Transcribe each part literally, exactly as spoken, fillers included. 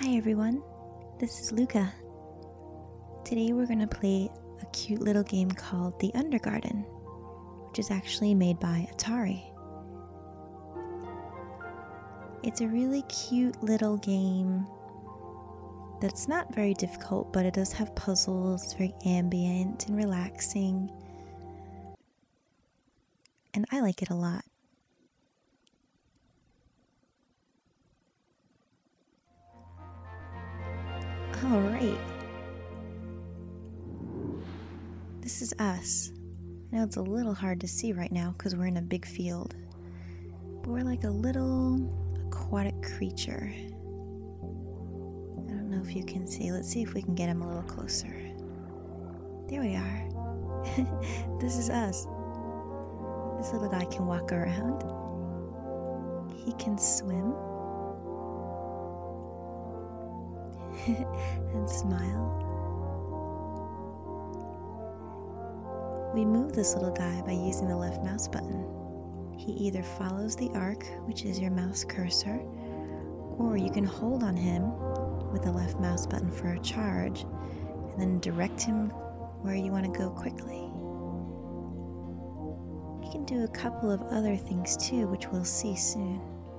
Hi everyone, this is Luca. Today we're going to play a cute little game called the Undergarden, which is actually made by Atari. It's a really cute little game that's not very difficult, but it does have puzzles. It's very ambient and relaxing, and I like it a lot. Alright. This is us. I know it's a little hard to see right now because we're in a big field, but we're like a little aquatic creature. I don't know if you can see. Let's see if we can get him a little closer. There we are. This is us. This little guy can walk around. He can swim. And smile. We move this little guy by using the left mouse button. He either follows the arc, which is your mouse cursor, or you can hold on him with the left mouse button for a charge, and then direct him where you want to go quickly. You can do a couple of other things too, which we'll see soon.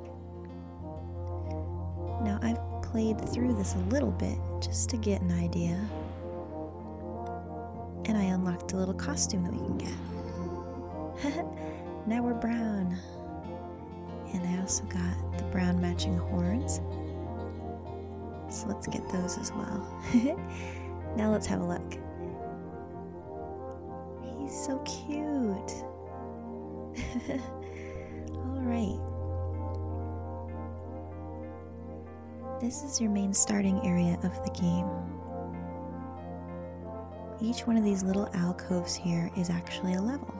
Now I've played through this a little bit just to get an idea, and I unlocked a little costume that we can get. Now we're brown, and I also got the brown matching horns, so let's get those as well. Now let's have a look. He's so cute. Alright. This is your main starting area of the game. Each one of these little alcoves here is actually a level.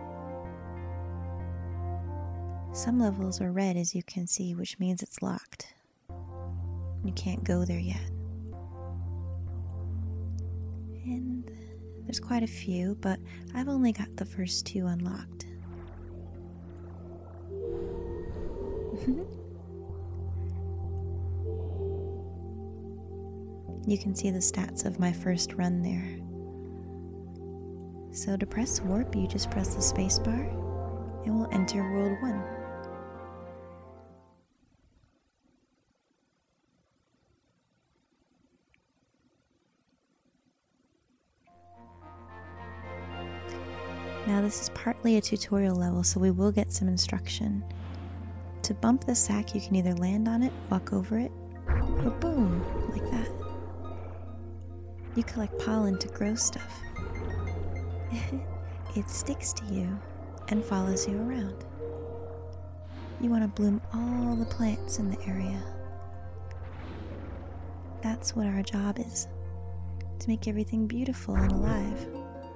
Some levels are red, as you can see, which means it's locked. You can't go there yet. And there's quite a few, but I've only got the first two unlocked. You can see the stats of my first run there. So to press warp, you just press the space bar and we'll enter world one. Now this is partly a tutorial level, so we will get some instruction. To bump the sack, you can either land on it, walk over it, or boom, like that. You collect pollen to grow stuff. It sticks to you and follows you around. You want to bloom all the plants in the area. That's what our job is, to make everything beautiful and alive.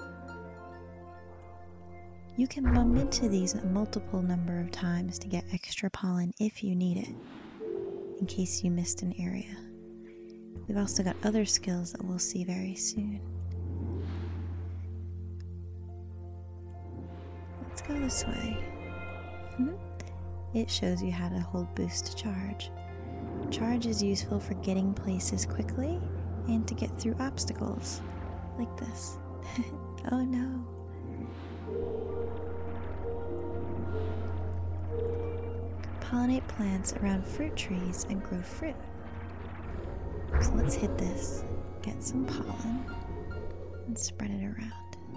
You can bump into these a multiple number of times to get extra pollen if you need it, in case you missed an area. We've also got other skills that we'll see very soon. Let's go this way. It shows you how to hold boost to charge. Charge is useful for getting places quickly and to get through obstacles, like this. Oh no. Pollinate plants around fruit trees and grow fruit. So let's hit this, get some pollen, and spread it around.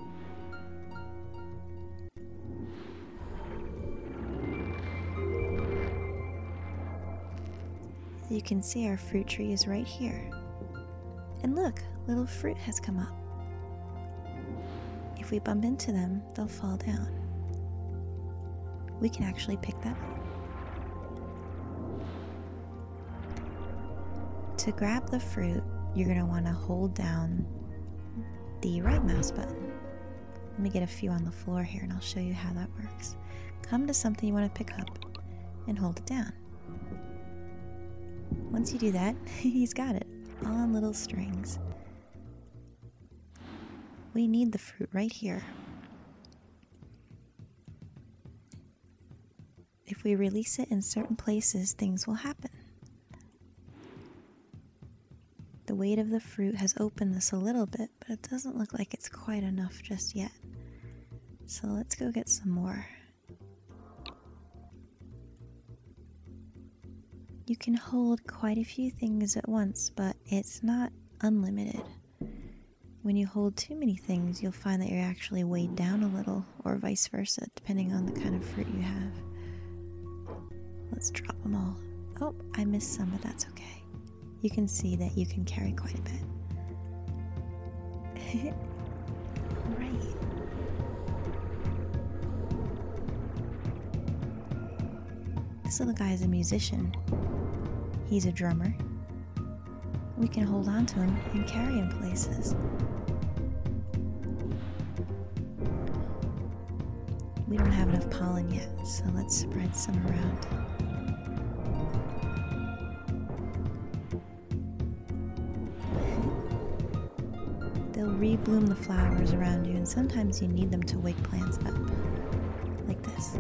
As you can see, our fruit tree is right here. And look, little fruit has come up. If we bump into them, they'll fall down. We can actually pick that up. To grab the fruit, you're going to want to hold down the right mouse button. Let me get a few on the floor here and I'll show you how that works. Come to something you want to pick up and hold it down. Once you do that, he's got it, all on little strings. We need the fruit right here. If we release it in certain places, things will happen. The weight of the fruit has opened this a little bit, but it doesn't look like it's quite enough just yet. So let's go get some more. You can hold quite a few things at once, but it's not unlimited. When you hold too many things, you'll find that you're actually weighed down a little, or vice versa, depending on the kind of fruit you have. Let's drop them all. Oh, I missed some, but that's okay. You can see that you can carry quite a bit. Alright. This little guy is a musician. He's a drummer. We can hold on to him and carry him places. We don't have enough pollen yet, so let's spread some around. They'll rebloom the flowers around you, and sometimes you need them to wake plants up, like this.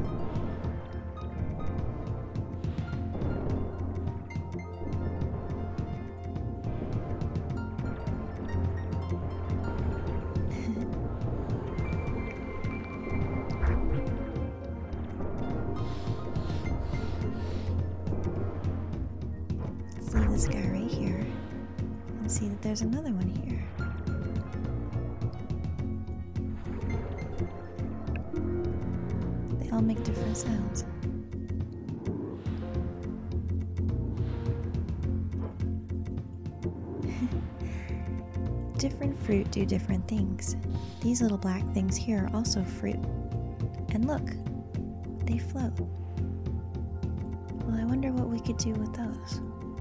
Leave this guy right here and see that there's another one here. They all make different sounds. Different fruit do different things. These little black things here are also fruit. And look, they float. Well, I wonder what we could do with those.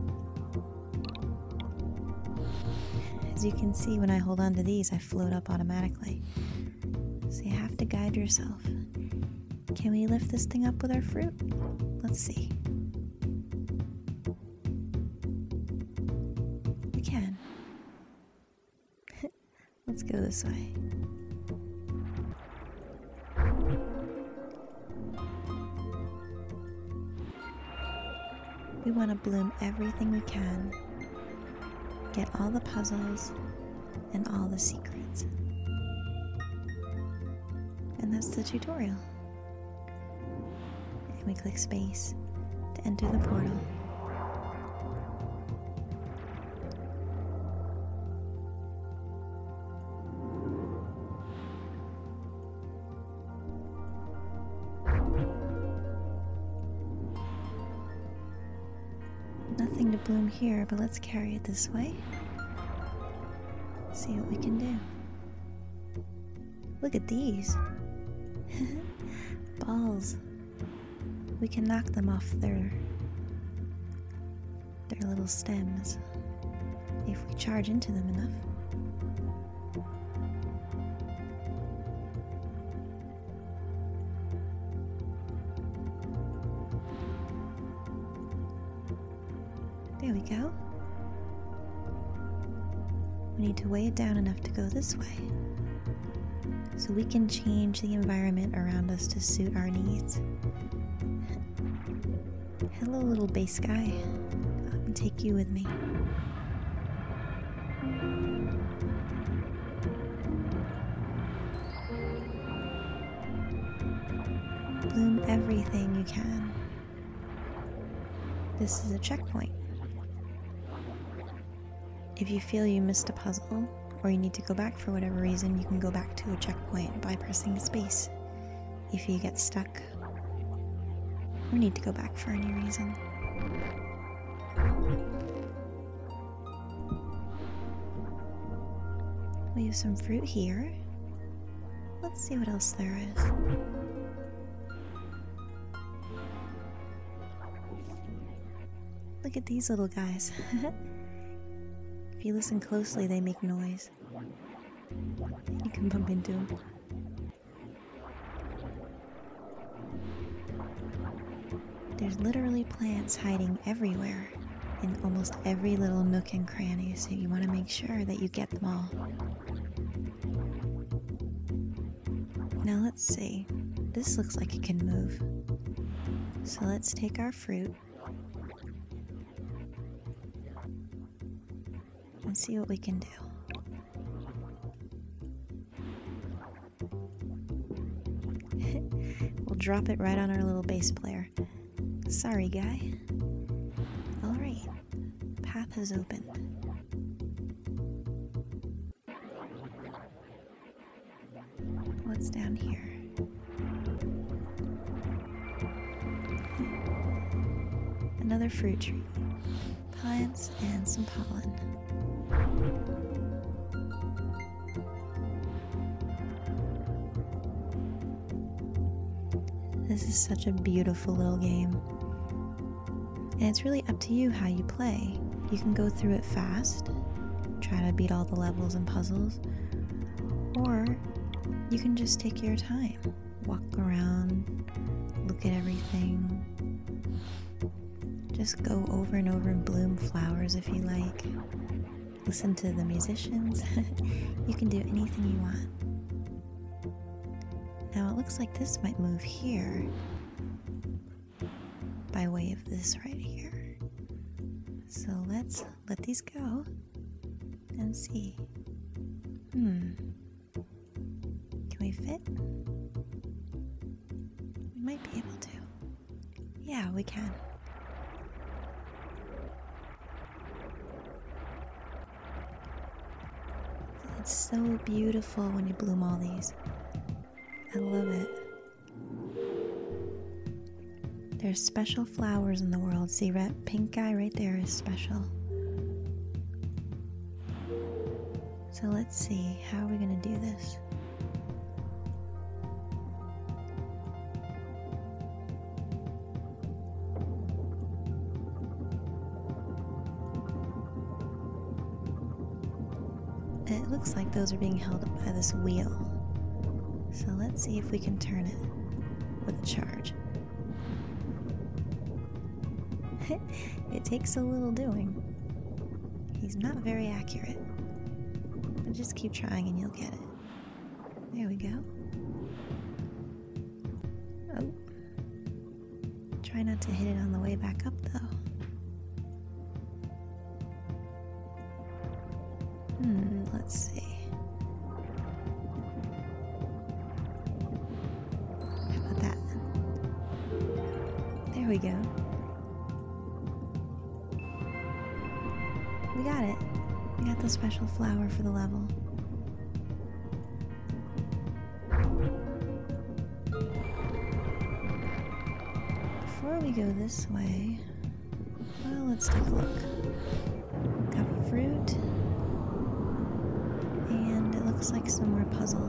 As you can see, when I hold on to these, I float up automatically. So you have to guide yourself. Can we lift this thing up with our fruit? Let's see. We can. Let's go this way. We want to bloom everything we can. Get all the puzzles and all the secrets. And that's the tutorial. And we click space to enter the portal. Nothing to bloom here, but let's carry it this way. See what we can do. Look at these. Balls. We can knock them off their their little stems if we charge into them enough. There we go. We need to weigh it down enough to go this way, so we can change the environment around us to suit our needs. Hello, little bass guy. I'm gonna take you with me. Bloom everything you can. This is a checkpoint. If you feel you missed a puzzle, or you need to go back for whatever reason, you can go back to a checkpoint by pressing space. If you get stuck, or need to go back for any reason. We have some fruit here. Let's see what else there is. Look at these little guys. If you listen closely, they make noise. You can bump into them. There's literally plants hiding everywhere, in almost every little nook and cranny, so you want to make sure that you get them all. Now let's see. This looks like it can move. So let's take our fruit and see what we can do. We'll drop it right on our little bass player. Sorry, guy. Alright, path has opened. What's down here? Another fruit tree. Plants and some pollen. This is such a beautiful little game. And it's really up to you how you play. You can go through it fast, try to beat all the levels and puzzles, or you can just take your time. Walk around, look at everything. Just go over and over and bloom flowers if you like. Listen to the musicians. You can do anything you want. Now it looks like this might move here by way of this right here. So let's let these go and see. Hmm. Can we fit? We might be able to. Yeah, we can. It's so beautiful when you bloom all these. I love it. There's special flowers in the world. See, that pink guy right there is special. So let's see, how are we going to do this? It looks like those are being held up by this wheel. So let's see if we can turn it with a charge. It takes a little doing. He's not very accurate. But just keep trying and you'll get it. There we go. Oh. Try not to hit it on the way back up though. Hmm, let's see. How about that? There we go. We got it. We got the special flower for the level. Before we go this way, well, let's take a look. Got fruit. And it looks like some more puzzle.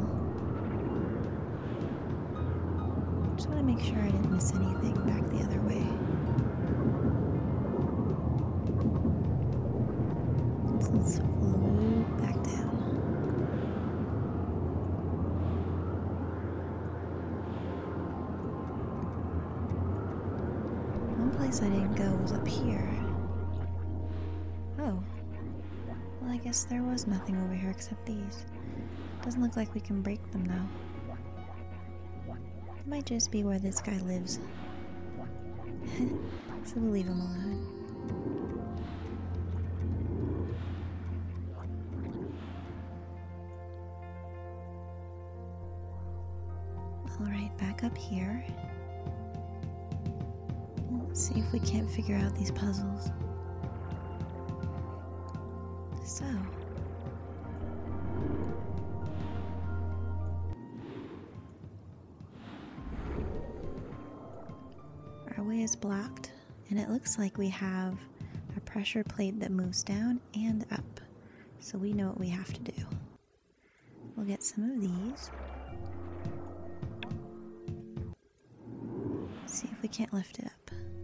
Just want to make sure I didn't miss anything back the other way. So let's float back down. One place I didn't go was up here. Oh. Well, I guess there was nothing over here except these. Doesn't look like we can break them though. It might just be where this guy lives. So we'll leave him alone. Alright, back up here. Let's see if we can't figure out these puzzles. So, our way is blocked, and it looks like we have a pressure plate that moves down and up, so we know what we have to do. We'll get some of these. See if we can't lift it up.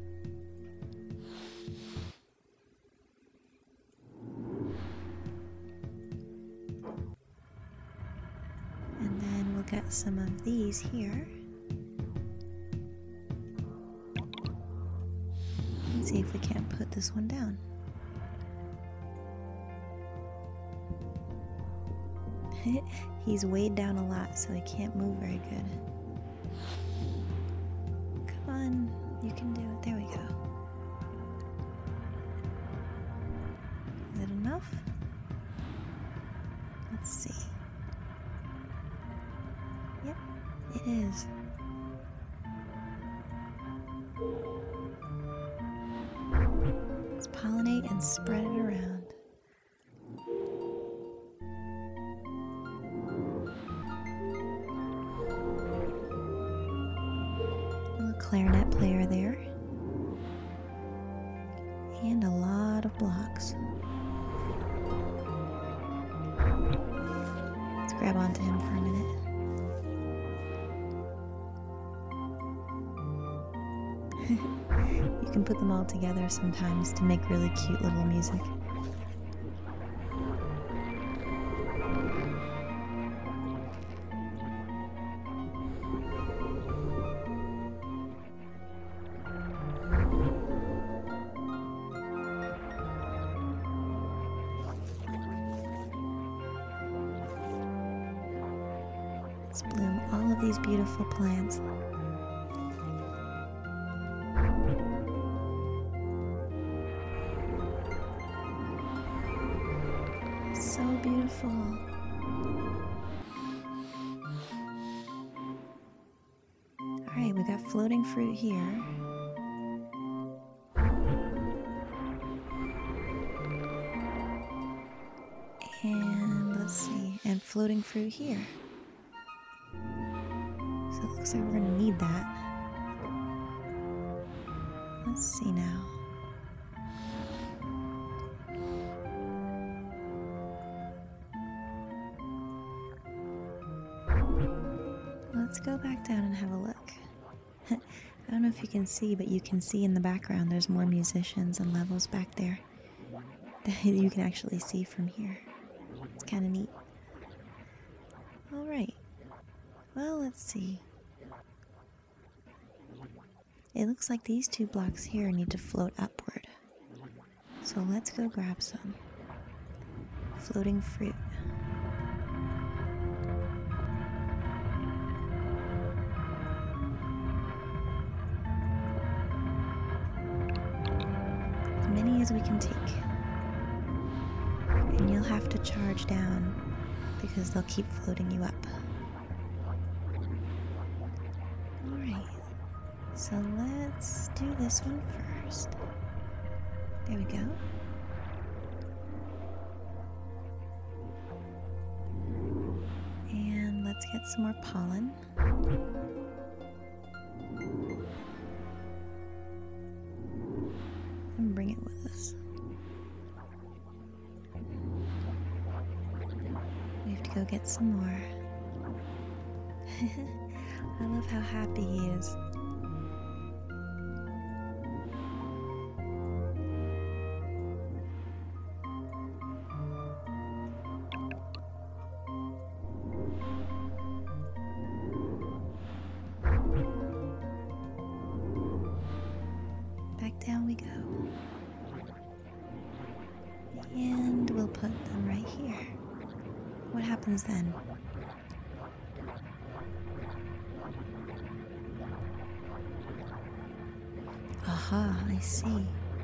Get some of these here. Let's see if we can't put this one down. He's weighed down a lot, so he can't move very good. Come on, you can do it. There we go. Is it enough? Let's see. Yep, it is. Let's pollinate and spread it around. A little clarinet player there. And a lot of blocks. Let's grab onto him for a minute. You can put them all together sometimes to make really cute little music. Let's bloom all of these beautiful plants. So beautiful. Alright, we got floating fruit here. And let's see, and floating fruit here. So it looks like we're gonna need that. Let's see now. Let's go back down and have a look. I don't know if you can see, but you can see in the background there's more musicians and levels back there that you can actually see from here. It's kind of neat. Alright. Well, let's see. It looks like these two blocks here need to float upward. So let's go grab some. Floating fruit. As many as we can take. And you'll have to charge down because they'll keep floating you up. Alright, so let's do this one first. There we go. And let's get some more pollen. And bring it with us. We have to go get some more. I love how happy he is. Back down we go. And we'll put them right here. What happens then? Aha, I see.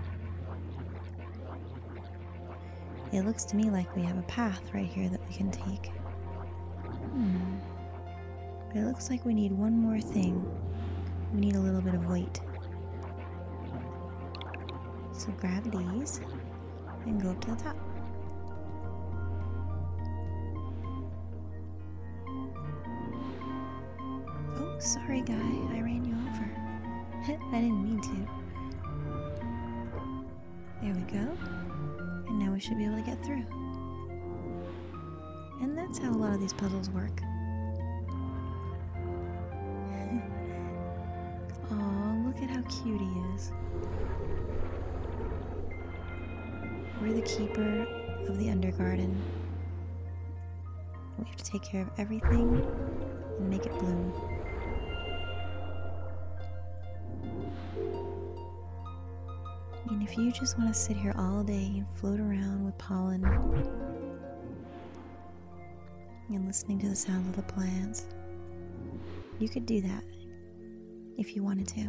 It looks to me like we have a path right here that we can take. Hmm. But it looks like we need one more thing. We need a little bit of weight. So grab these and go up to the top. Oh, sorry guy, I ran you over. I didn't mean to. There we go. And now we should be able to get through. And that's how a lot of these puzzles work. Oh, look at how cute he is. We're the keeper of the Undergarden. We have to take care of everything and make it bloom. And if you just want to sit here all day and float around with pollen and listening to the sounds of the plants, you could do that if you wanted to.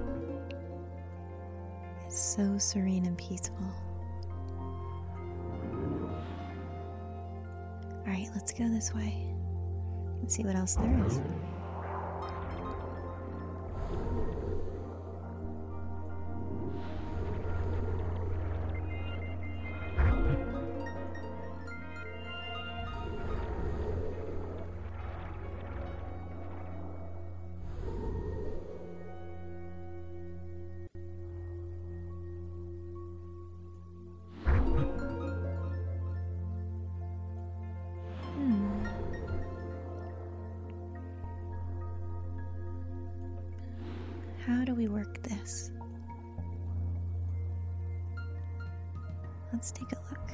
It's so serene and peaceful. Alright, let's go this way. Let's see what else there is. How do we work this? Let's take a look.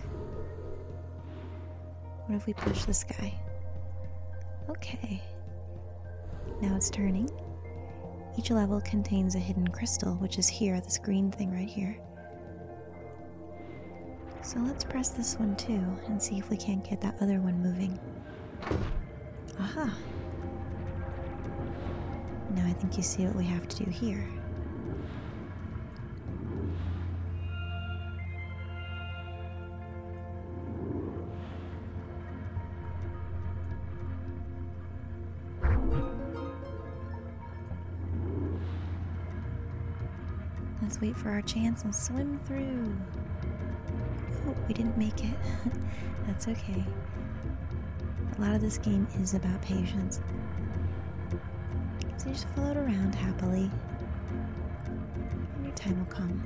What if we push this guy? Okay. Now it's turning. Each level contains a hidden crystal, which is here, this green thing right here. So let's press this one too, and see if we can't get that other one moving. Aha! Now I think you see what we have to do here. Let's wait for our chance and swim through. Oh, we didn't make it. That's okay. A lot of this game is about patience. So you just float around happily, and your time will come.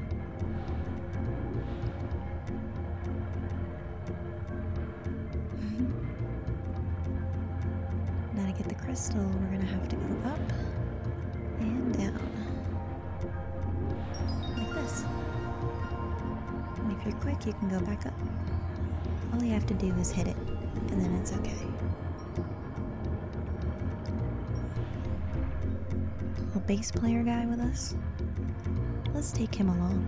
Now to get the crystal, we're gonna have to go up and down. Like this. And if you're quick, you can go back up. All you have to do is hit it, and then it's okay. A bass player guy with us? Let's take him along.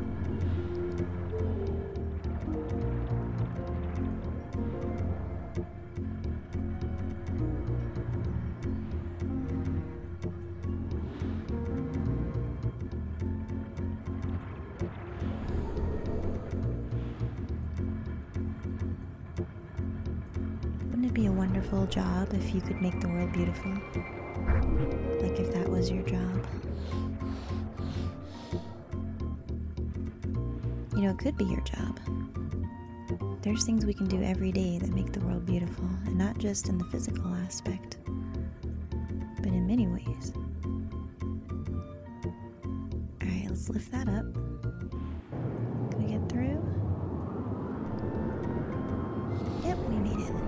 Wouldn't it be a wonderful job if you could make the world beautiful? Like if that was your job. You know, it could be your job. There's things we can do every day that make the world beautiful, and not just in the physical aspect, but in many ways. Alright, let's lift that up. Can we get through? Yep, we made it.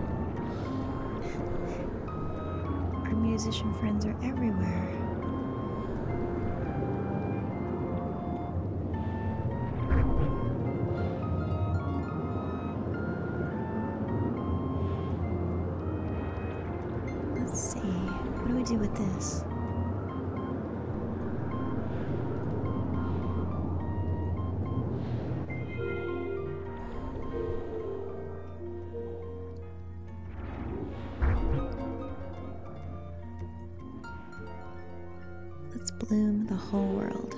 Our musician friends are everywhere. Let's see, what do we do with this? Let's bloom the whole world.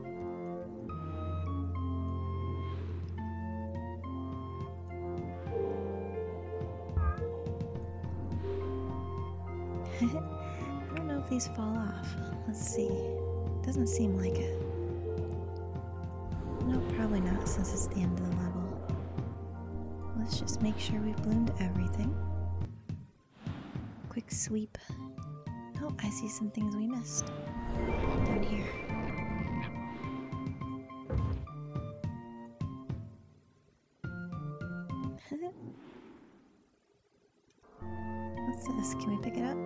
I don't know if these fall off. Let's see. Doesn't seem like it. No, probably not, since it's the end of the level. Let's just make sure we've bloomed everything. Quick sweep. Oh, I see some things we missed. Down here. What's this? Can we pick it up?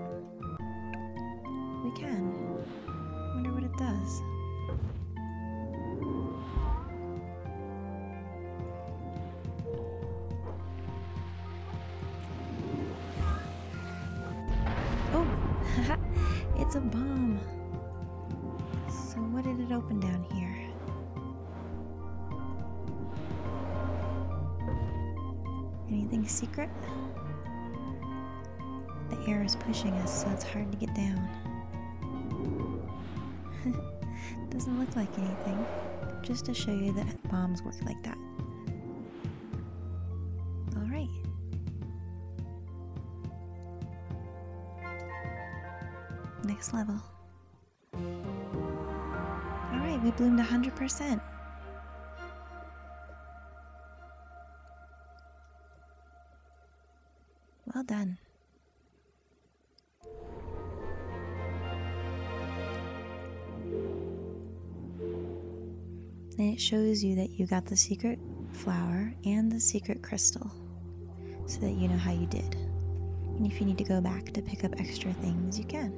We can. Wonder what it does. Oh, haha, it's a bomb. So what did it open down here? Anything secret? The air is pushing us, so it's hard to get down. Doesn't look like anything, just to show you that bombs work like that. Alright. next level. Alright, we bloomed one hundred percent. Well done. And it shows you that you got the secret flower and the secret crystal, so that you know how you did. And if you need to go back to pick up extra things, you can.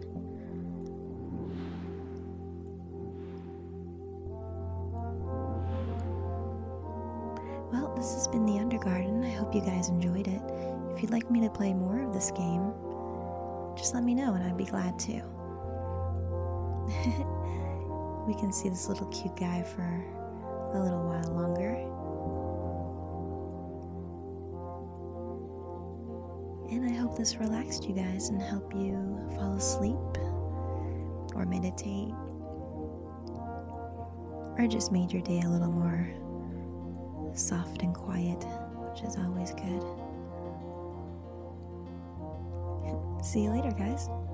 Well, this has been the Undergarden. I hope you guys enjoyed it. If you'd like me to play more of this game, just let me know and I'd be glad to. We can see this little cute guy for a little while longer. And I hope this relaxed you guys and helped you fall asleep or meditate, or just made your day a little more soft and quiet, which is always good. See you later, guys.